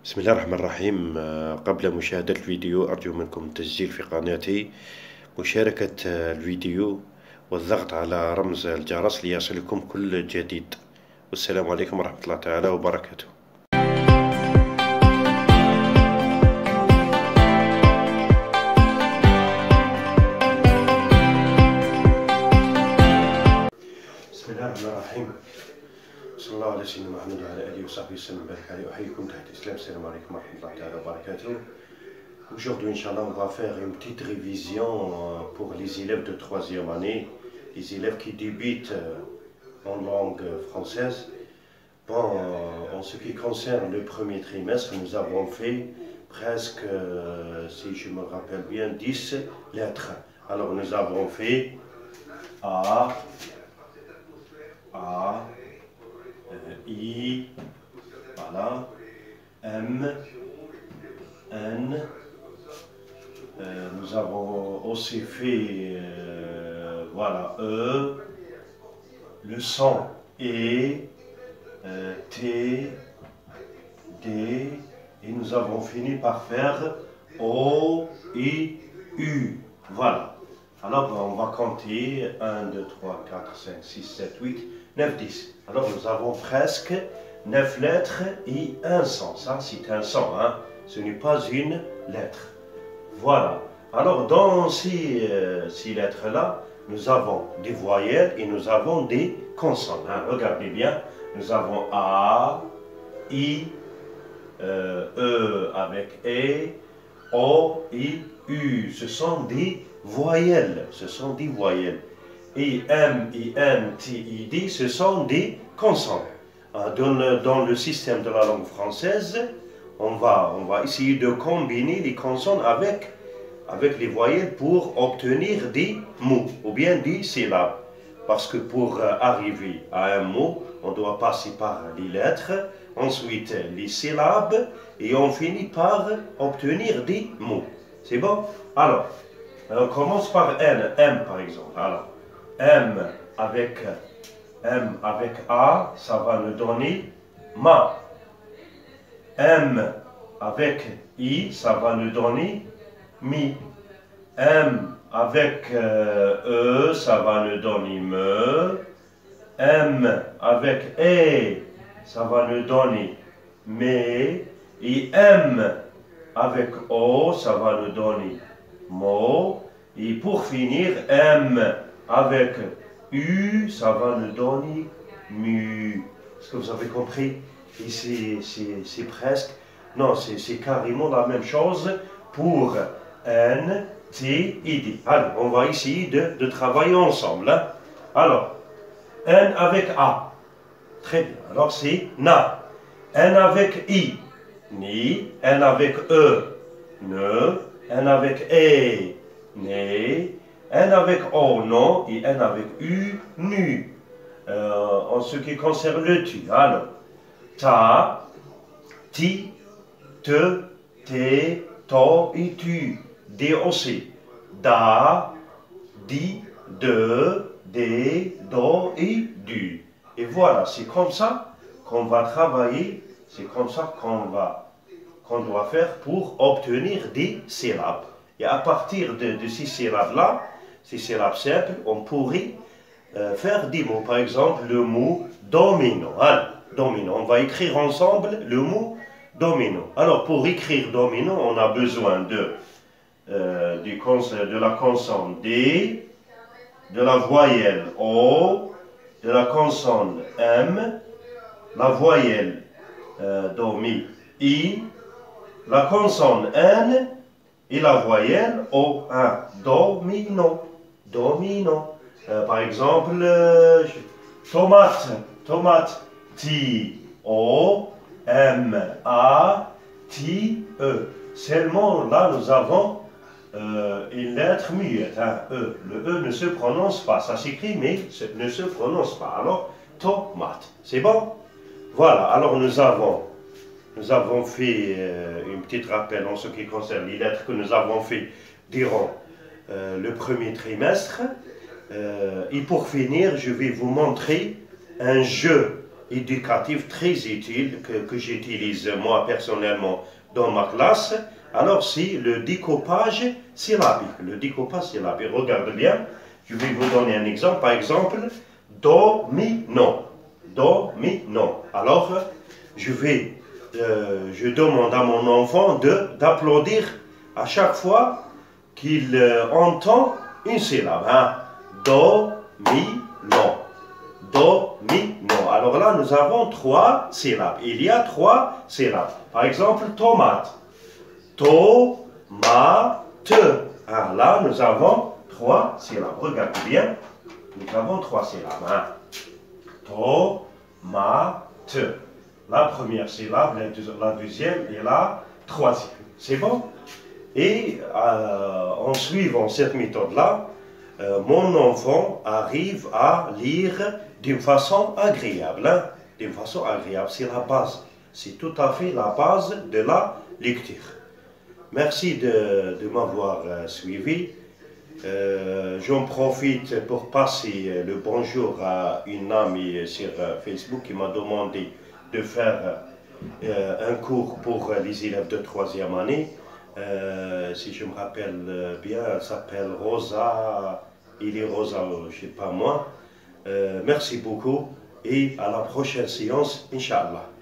بسم الله الرحمن الرحيم. قبل مشاهدة الفيديو أرجو منكم التسجيل في قناتي، مشاركة الفيديو والضغط على رمز الجرس ليصلكم كل جديد. والسلام عليكم ورحمة الله تعالى وبركاته. بسم الله الرحمن الرحيم. صلى الله على سيدنا محمد وعلى آله وصحبه وسلم وبارك عليه. أحييكم تحت الإسلام. السلام عليكم ورحمة الله تعالى وبركاته. Aujourd'hui, Inch'Allah, on va faire une petite révision pour les élèves de 3e année, les élèves qui débutent en langue française. Bon, en ce qui concerne le premier trimestre, nous avons fait presque, si je me rappelle bien, 10 lettres. Alors, nous avons fait A, I, voilà, M, N. Nous avons aussi fait, voilà, E, le son E, T, D, et nous avons fini par faire O, I, U. Voilà. Alors, on va compter 1, 2, 3, 4, 5, 6, 7, 8, 9, 10. Alors, nous avons presque 9 lettres et un son. Ça, c'est un son, hein? Ce n'est pas une lettre. Voilà. Alors, dans ces lettres-là, nous avons des voyelles et nous avons des consonnes. Hein? Regardez bien. Nous avons A, I, E avec E, O, I, U. Ce sont des voyelles. Ce sont des voyelles. Et M, I, N, T, I, D, ce sont des consonnes. Dans le système de la langue française, on va essayer de combiner les consonnes avec les voyelles pour obtenir des mots ou bien des syllabes. Parce que pour arriver à un mot, on doit passer par les lettres, ensuite les syllabes et on finit par obtenir des mots. C'est bon? Alors, on commence par M par exemple. Alors, M avec A, ça va nous donner ma. M avec I, ça va nous donner mi. M avec E, ça va nous donner me. M avec E, ça va nous donner me. Et M avec O, ça va nous donner mo. Et pour finir, M avec U, ça va nous donner mu. Est-ce que vous avez compris? Et c'est presque, non, c'est carrément la même chose pour N, T et D. Alors, on va essayer de travailler ensemble. Hein? Alors, N avec A. Très bien. Alors, c'est na. N avec I. Ni. N avec E. Ne. N avec E. Ne. N avec O. Non. Et N avec U. Nu. En ce qui concerne le tu. Alors, ta, ti, te, te, to et tu. D aussi. Da, di, de, des, do et du. Et voilà, c'est comme ça qu'on va travailler, c'est comme ça qu'on doit faire pour obtenir des syllabes. Et à partir de ces syllabes-là, ces syllabes simples, on pourrait faire des mots. Par exemple, le mot domino. Alors, domino, on va écrire ensemble le mot domino. Alors, pour écrire domino, on a besoin de la consonne D, de la voyelle O, de la consonne M, la voyelle Do, Mi, I, la consonne N et la voyelle O. Domino. Domino. Par exemple, tomate. Tomate. T, O, M, A, T, E. Seulement là, nous avons une lettre muette, hein, E. Le E ne se prononce pas. Ça s'écrit, mais ne se prononce pas. Alors, tomate. C'est bon? Voilà. Alors, nous avons fait une petite rappel en ce qui concerne les lettres que nous avons fait durant le premier trimestre. Et pour finir, je vais vous montrer un jeu éducatif très utile que j'utilise moi personnellement dans ma classe. Alors c'est le découpage syllabique. Le découpage syllabique, regardez bien, je vais vous donner un exemple. Par exemple, do, mi, non. Do, mi, non. Alors, je demande à mon enfant d'applaudir à chaque fois qu'il entend une syllabe. Hein. Do, mi, non. Do, mi, non. Alors là, nous avons 3 syllabes. Il y a 3 syllabes. Par exemple, tomate. To, ma, te. Ah, là, nous avons 3 syllabes. Regardez bien. Nous avons 3 syllabes. Hein. To, ma, te. La première syllabe, la deuxième et la troisième. C'est bon? Et en suivant cette méthode-là, mon enfant arrive à lire d'une façon agréable. Hein? D'une façon agréable, c'est la base. C'est tout à fait la base de la lecture. Merci de m'avoir suivi. J'en profite pour passer le bonjour à une amie sur Facebook qui m'a demandé de faire un cours pour les élèves de 3e année. Si je me rappelle bien, elle s'appelle Rosa, il est Rosa, je ne sais pas moi. Merci beaucoup et à la prochaine séance, Inch'Allah.